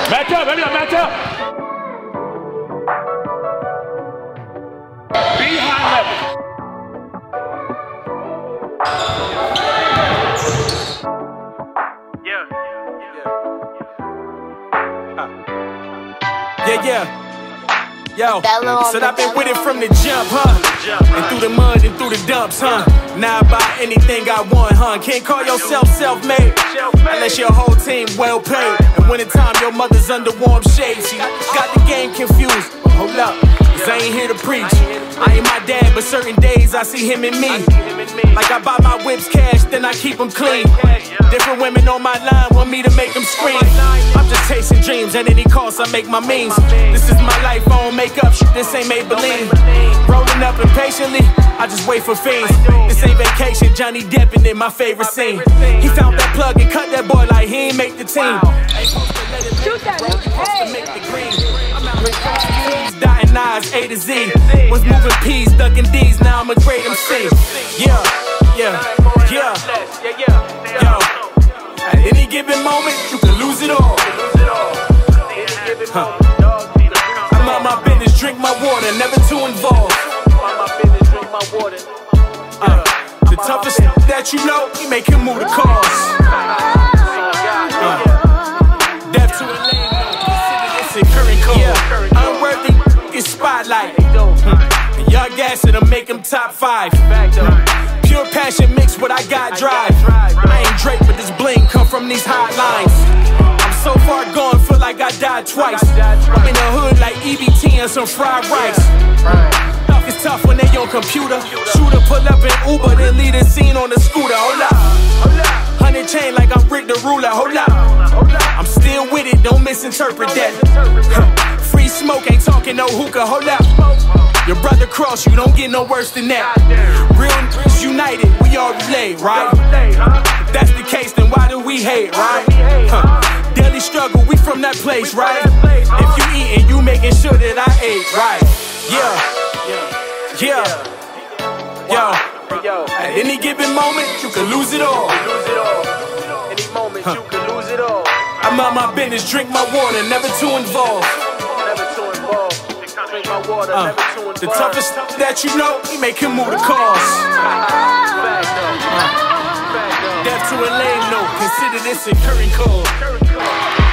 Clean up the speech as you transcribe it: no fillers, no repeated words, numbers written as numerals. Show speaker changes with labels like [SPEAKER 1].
[SPEAKER 1] Match up, everyone, match up. Be high level.
[SPEAKER 2] Yeah. Yo, said I've been with it from the jump, huh? And through the mud and through the dumps, huh? Now I buy anything I want, huh? Can't call yourself self-made unless your whole team well paid. And wintertime, your mother's under warm shades. She got the game confused. Hold up, 'cause I ain't here to preach. I ain't my dad, but certain days I see him in me. Like I buy my whips cash, then I keep them clean. Different women on my line want me to make them scream. I'm just chasing dreams at any cost, I make my means. This is my life, I don't make up shit, this ain't Maybelline. Rolling up impatiently, I just wait for fiends. This ain't vacation, Johnny Depp in my favorite scene. He found that plug and cut that boy like he ain't make the team.
[SPEAKER 3] Shoot that, hey!
[SPEAKER 2] I'm out here dotting I's A to Z. Was moving P's, ducking D's, now I'm a great MC. Yeah. Yo, at any given moment, you can lose it all. I'm out my business, drink my water, never too involved. The toughest that you know, he make him move the cars. Death to a lane, consider this a current code. Unworthy, it's spotlight. Y'all gas it'll make him top 5. Pure passion mixed with I got drive. I ain't Drake, but this bling come from these hotlines. I'm so far gone, feel like I died twice. I'm in the hood like EBT and some fried rice. It's tough when they on computer. Shooter pull up in Uber, then lead a scene on the scooter. Hold up, 100 chain like I'm Rick the Ruler. Hold up, I'm still with it, don't misinterpret that. Free smoke, ain't talking no hookah. Hold up, your brother cross you, don't get no worse than that. Real is united, we all relate, right? If that's the case, then why do we hate, right? Daily struggle, we from that place, right? If you eatin', you making sure that I ate, right? Yo, at any given moment, you can lose it all.
[SPEAKER 4] Any moment, you can lose it all.
[SPEAKER 2] I'm out my business, drink my water, never too involved.
[SPEAKER 4] Drink my water, never too involved.
[SPEAKER 2] The toughest that you know, he make him move the cars. Death to a lame note, consider this a current code.